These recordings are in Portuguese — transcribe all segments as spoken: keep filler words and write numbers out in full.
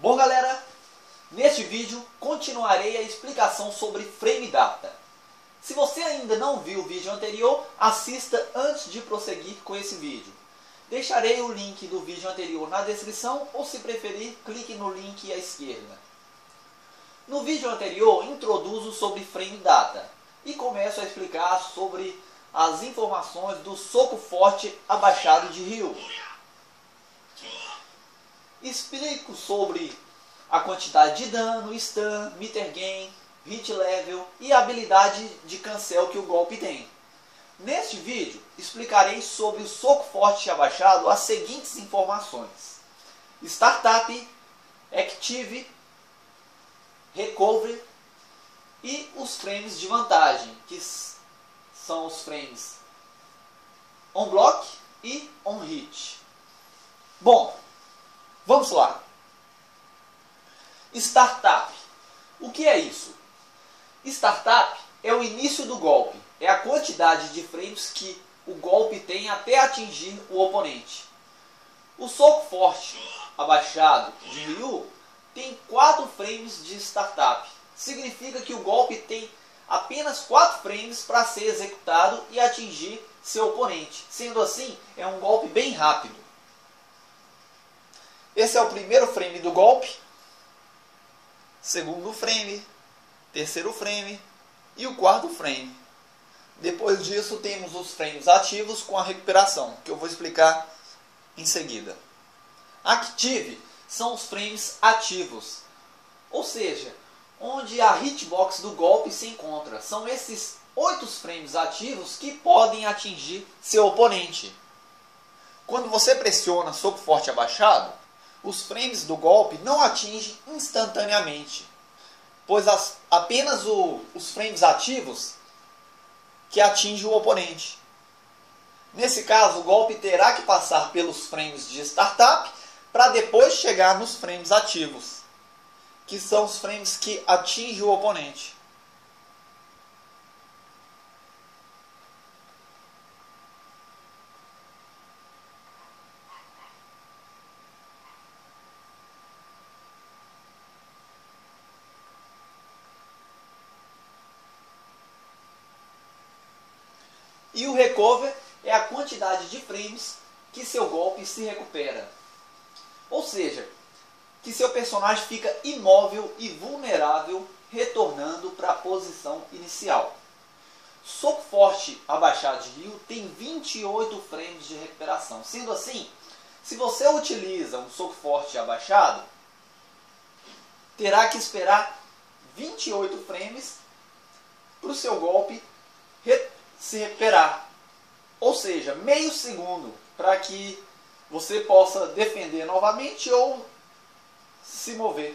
Bom galera, neste vídeo continuarei a explicação sobre frame data. Se você ainda não viu o vídeo anterior, assista antes de prosseguir com esse vídeo. Deixarei o link do vídeo anterior na descrição ou, se preferir, clique no link à esquerda. No vídeo anterior introduzo sobre frame data e começo a explicar sobre as informações do soco forte abaixado de Ryu. Explico sobre a quantidade de dano, stun, meter gain, hit level e a habilidade de cancel que o golpe tem. Neste vídeo explicarei sobre o soco forte abaixado as seguintes informações: Startup, Active, Recovery e os frames de vantagem, que são os frames on block e on hit. Bom, vamos lá. Startup. O que é isso? Startup é o início do golpe. É a quantidade de frames que o golpe tem até atingir o oponente. O soco forte abaixado de Ryu tem quatro frames de startup. Significa que o golpe tem apenas quatro frames para ser executado e atingir seu oponente. Sendo assim, é um golpe bem rápido. Esse é o primeiro frame do golpe, segundo frame, terceiro frame e o quarto frame. Depois disso temos os frames ativos com a recuperação, que eu vou explicar em seguida. Active são os frames ativos, ou seja, onde a hitbox do golpe se encontra. São esses oito frames ativos que podem atingir seu oponente. Quando você pressiona soco forte abaixado, os frames do golpe não atingem instantaneamente, pois as, apenas o, os frames ativos que atingem o oponente. Nesse caso, o golpe terá que passar pelos frames de startup para depois chegar nos frames ativos, que são os frames que atingem o oponente. E o recover é a quantidade de frames que seu golpe se recupera. Ou seja, que seu personagem fica imóvel e vulnerável, retornando para a posição inicial. Soco forte abaixado de Ryu tem vinte e oito frames de recuperação. Sendo assim, se você utiliza um soco forte abaixado, terá que esperar vinte e oito frames para o seu golpe se recuperar. Ou seja, meio segundo para que você possa defender novamente ou se mover.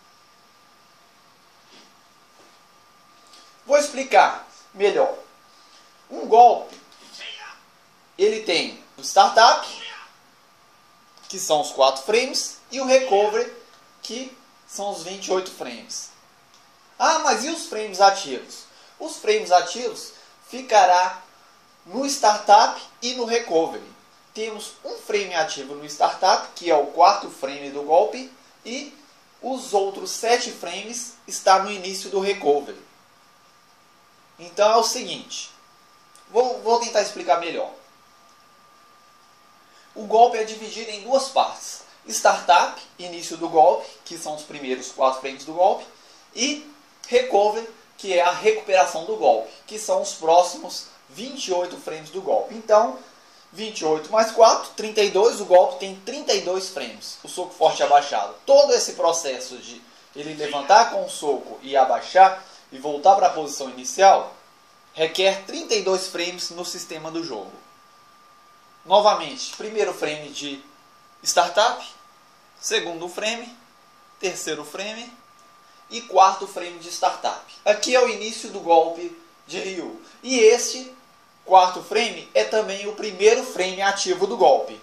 Vou explicar melhor. Um golpe, ele tem o startup, que são os quatro frames, e o recovery, que são os vinte e oito frames. Ah, mas e os frames ativos? Os frames ativos ficará no startup e no recovery. Temos um frame ativo no startup, que é o quarto frame do golpe, e os outros sete frames está no início do recovery. Então é o seguinte, vou, vou tentar explicar melhor. O golpe é dividido em duas partes: startup, início do golpe, que são os primeiros quatro frames do golpe, e recovery, que é a recuperação do golpe, que são os próximos vinte e oito frames do golpe. Então, vinte e oito mais quatro, trinta e dois, o golpe tem trinta e dois frames, o soco forte abaixado. Todo esse processo de ele levantar com o soco e abaixar e voltar para a posição inicial requer trinta e dois frames no sistema do jogo. Novamente, primeiro frame de startup, segundo frame, terceiro frame e quarto frame de startup. Aqui é o início do golpe de Ryu. E este quarto frame é também o primeiro frame ativo do golpe.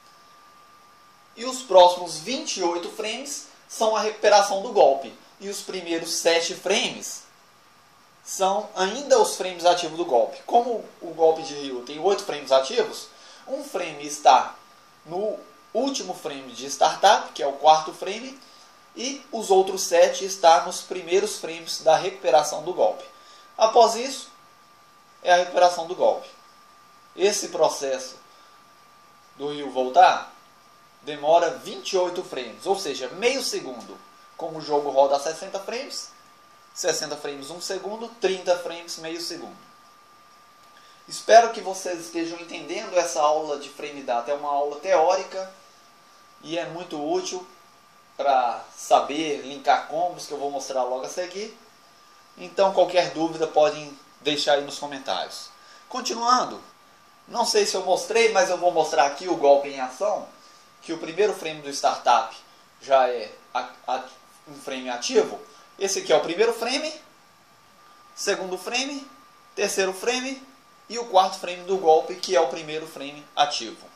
E os próximos vinte e oito frames são a recuperação do golpe. E os primeiros sete frames são ainda os frames ativos do golpe. Como o golpe de Ryu tem oito frames ativos, um frame está no último frame de startup, que é o quarto frame, e os outros sete estão nos primeiros frames da recuperação do golpe. Após isso, é a recuperação do golpe. Esse processo do Ryu voltar demora vinte e oito frames, ou seja, meio segundo. Como o jogo roda a sessenta frames, sessenta frames um segundo, trinta frames meio segundo. Espero que vocês estejam entendendo essa aula de frame data. É uma aula teórica e é muito útil para saber linkar combos, que eu vou mostrar logo a seguir. Então, qualquer dúvida podem deixar aí nos comentários. Continuando, não sei se eu mostrei, mas eu vou mostrar aqui o golpe em ação, que o primeiro frame do startup já é um frame ativo. Esse aqui é o primeiro frame, segundo frame, terceiro frame e o quarto frame do golpe, que é o primeiro frame ativo.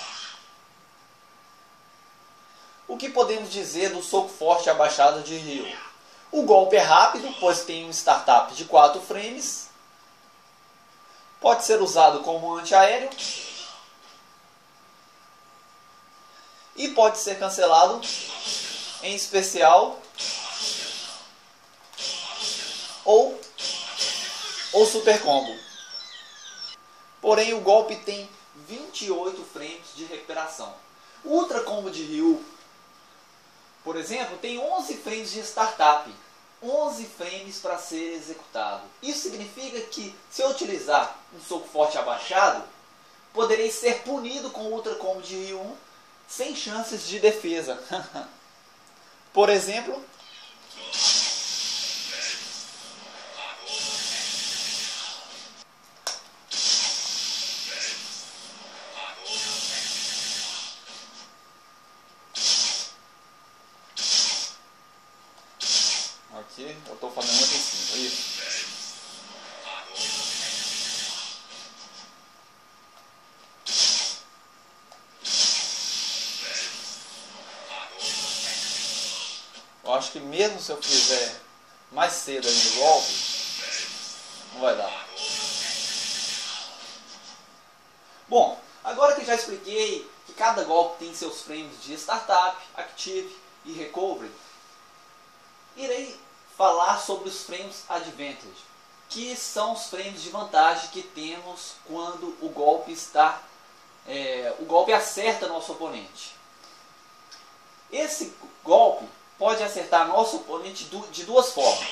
O que podemos dizer do soco forte abaixado de Ryu? O golpe é rápido, pois tem um startup de quatro frames. Pode ser usado como antiaéreo. E pode ser cancelado em especial ou, ou super combo. Porém, o golpe tem vinte e oito frames de recuperação. O ultra combo de Ryu, por exemplo, tem onze frames de startup. onze frames para ser executado. Isso significa que, se eu utilizar um soco forte abaixado, poderei ser punido com o ultra combo de Ryu um sem chances de defesa. Por exemplo, aqui eu estou fazendo muito em cima, isso. Eu acho que mesmo se eu fizer mais cedo ainda o golpe, não vai dar. Bom, agora que já expliquei que cada golpe tem seus frames de startup, active e recovery, irei falar sobre os frames advantage, que são os frames de vantagem que temos quando o golpe está, é, o golpe acerta nosso oponente. Esse golpe pode acertar nosso oponente de duas formas.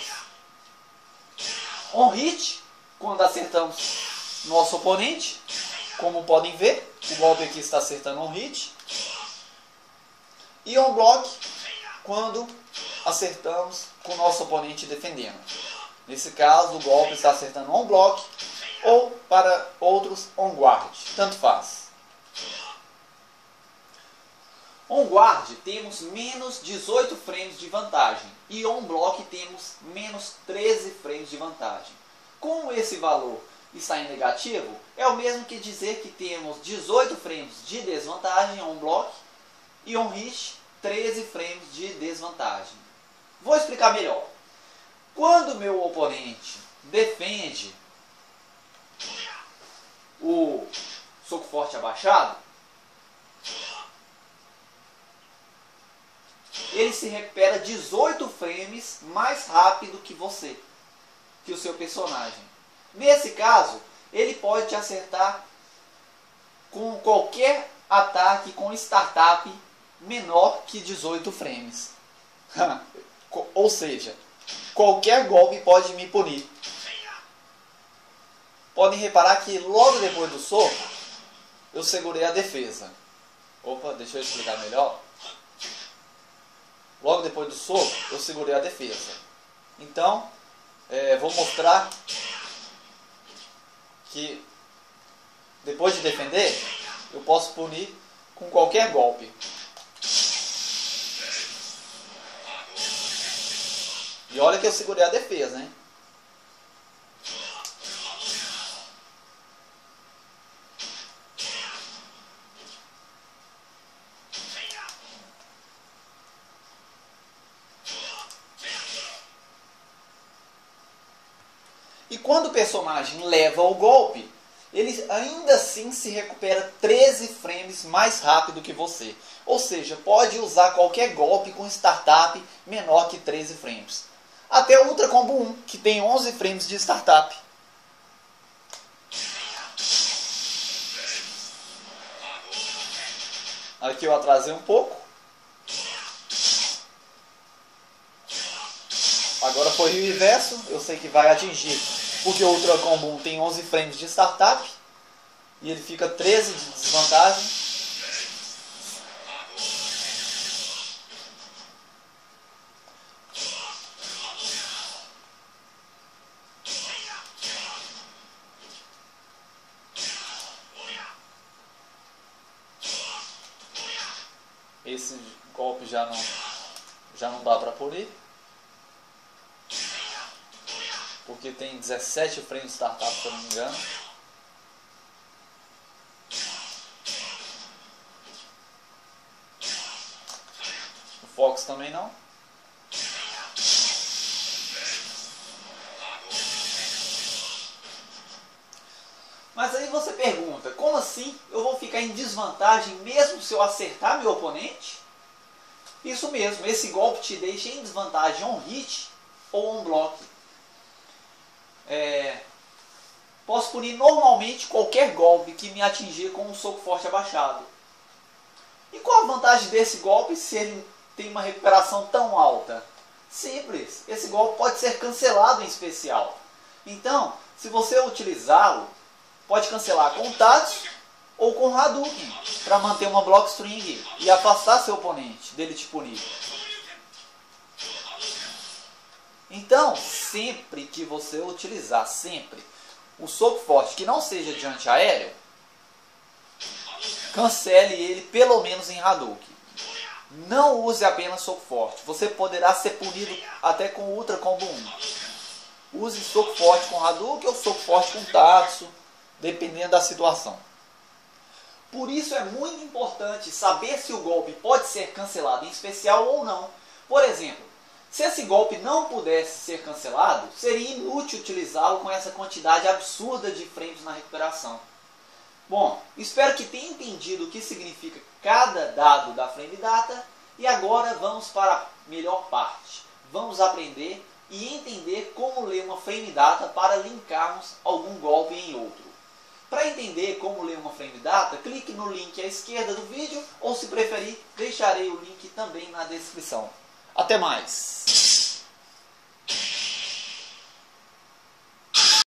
On hit, quando acertamos nosso oponente, como podem ver, o golpe aqui está acertando on hit. E on block, quando acertamos com o nosso oponente defendendo. Nesse caso, o golpe está acertando on block ou para outros on guard, tanto faz. On guard temos menos dezoito frames de vantagem e on block temos menos treze frames de vantagem. Como esse valor está em negativo, é o mesmo que dizer que temos dezoito frames de desvantagem on block e on hit treze frames de desvantagem. Vou explicar melhor. Quando meu oponente defende o soco forte abaixado, ele se recupera dezoito frames mais rápido que você, que o seu personagem. Nesse caso, ele pode te acertar com qualquer ataque com startup menor que dezoito frames. Ou seja, qualquer golpe pode me punir. Podem reparar que logo depois do soco, eu segurei a defesa. Opa, deixa eu explicar melhor. Logo depois do soco, eu segurei a defesa. Então, é, vou mostrar que depois de defender, eu posso punir com qualquer golpe. E olha que eu segurei a defesa, hein? E quando o personagem leva o golpe, ele ainda assim se recupera treze frames mais rápido que você. Ou seja, pode usar qualquer golpe com startup menor que treze frames. Até o Ultra Combo um, que tem onze frames de startup. Aqui eu atrasei um pouco. Agora foi o inverso, eu sei que vai atingir, porque o Ultra Combo um tem onze frames de startup e ele fica treze de desvantagem. Esse golpe já não, já não dá para polir, porque tem dezessete frames de startup, se eu não me engano. O Fox também não. Mas aí você pergunta, como assim eu vou ficar em desvantagem mesmo se eu acertar meu oponente? Isso mesmo, esse golpe te deixa em desvantagem on hit ou on block. É, posso punir normalmente qualquer golpe que me atingir com um soco forte abaixado. E qual a vantagem desse golpe se ele tem uma recuperação tão alta? Simples, esse golpe pode ser cancelado em especial. Então, se você utilizá-lo, pode cancelar com Tatsu ou com Hadouken para manter uma block string e afastar seu oponente dele te punir. Então, sempre que você utilizar sempre um soco forte que não seja de antiaéreo, cancele ele pelo menos em Hadouken. Não use apenas soco forte, você poderá ser punido até com o Ultra Combo um. Use soco forte com Hadouken ou soco forte com Tatsu, dependendo da situação. Por isso é muito importante saber se o golpe pode ser cancelado em especial ou não. Por exemplo, se esse golpe não pudesse ser cancelado, seria inútil utilizá-lo com essa quantidade absurda de frames na recuperação. Bom, espero que tenha entendido o que significa cada dado da frame data e agora vamos para a melhor parte. Vamos aprender e entender como ler uma frame data para linkarmos algum golpe em outro. Para entender como ler uma frame data, clique no link à esquerda do vídeo ou, se preferir, deixarei o link também na descrição. Até mais!